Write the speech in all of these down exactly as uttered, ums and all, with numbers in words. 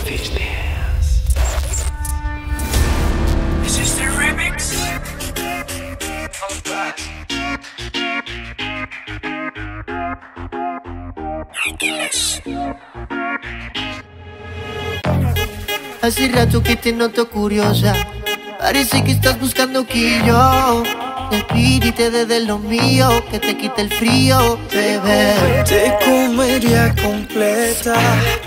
Fish Dance. This is the remix. Hace rato que te noto curiosa, parece que estás buscando quillo. Despídete de lo mío, que te quite el frío, bebé. Te comería completa,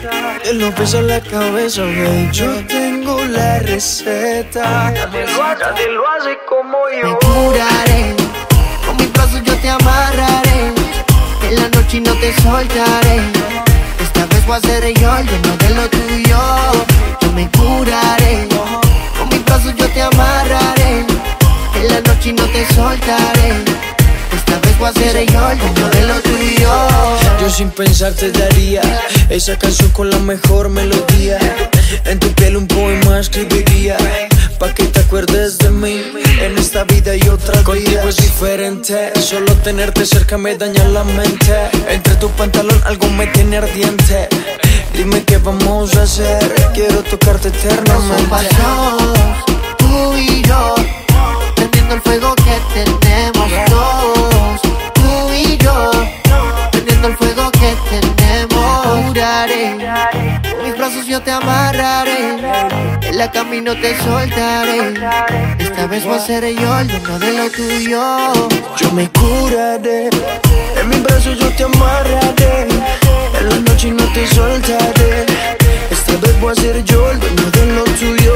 de los pies a la cabeza, baby. Yo tengo la receta. Nadie lo hace como yo. Me curaré, con mis brazos yo te amarraré. En la noche no te soltaré. Esta vez voy a ser yo, yo no de lo tuyo. Yo me curaré, con mis brazos yo te amarraré. En la noche no te soltaré. Esta vez voy a ser yo, el dueño de lo tuyo. Yo sin pensar te daría esa canción con la mejor melodía. En tu piel un poema escribiría, pa' que te acuerdes de mí en esta vida y otras vidas. Contigo es diferente, solo tenerte cerca me daña la mente. Entre tu pantalón algo me tiene ardiente. Dime qué vamos a hacer, quiero tocarte eternamente. Son pasión, tú y yo, prendiendo el fuego que tenemos dos. Tú y yo, prendiendo el fuego que tenemos. Juraré, con mis brazos yo te amarraré. En la camino te soltaré. Esta vez voy a ser yo, el dueño de lo tuyo. Yo me curaré, en mis brazos yo te amarraré. En la noche no te soltaré. Esta vez voy a ser yo, el dueño de lo tuyo.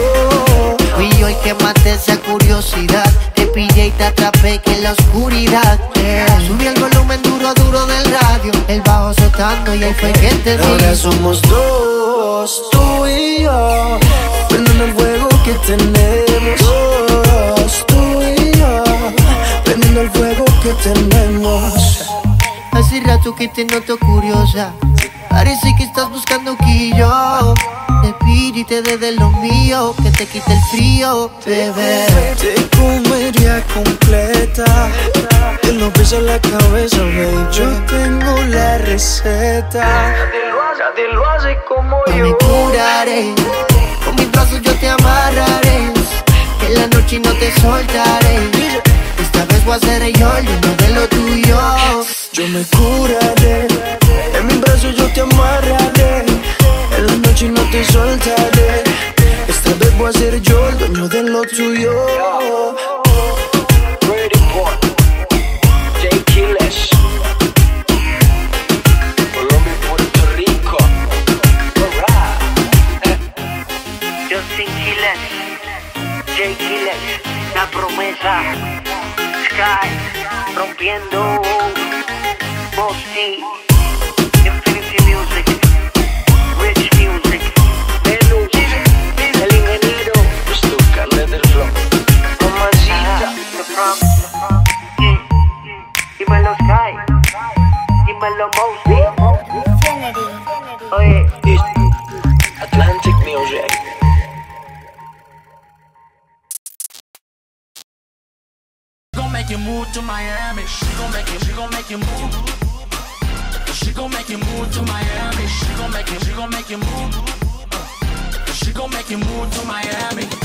Fui yo el que maté esa curiosidad. Te pillé y te atrapé que en la oscuridad eh. Subí el volumen duro, duro del radio, el bajo azotando y ahí fue que te vi. Ahora somos dos, tú y yo, prendiendo el fuego que tenemos. Dos, tú y yo, prendiendo el fuego que tenemos. Hace rato que te noto curiosa, parece que estás buscando quillo. Despídete de lo mío, que te quite el frío, bebé. Te comería completa, de los pies a la cabeza, baby. Yo tengo la receta. Nadie lo hace como yo. Yo me curaré, con mis brazos yo te amarraré. En la noche no te soltaré. Esta vez voy a ser yo, el dueño de lo tuyo. Yo me curaré, en mis brazos yo te amarraré. En la noche no te soltaré. Esta vez voy a ser yo, el dueño de lo tuyo. Pretty Boy, J. Killers, Colombia y Puerto Rico. Alright. Justin Quiles, J. Quiles, La Promesa, Sky, Rompiendo, Bosti, Infinity Music, Rich Music, Venus, El Ingeniero, Stuka, Leather Flow. Mamacita, The Prom, yeah. Dímelo Sky, dímelo Bosti, oye, Atlantic Music. Make you move to Miami. She gon' make you, she gon' make you move. She gon' make you move to Miami. She gon' make you, she gon' make you move. She gon' make you move to Miami.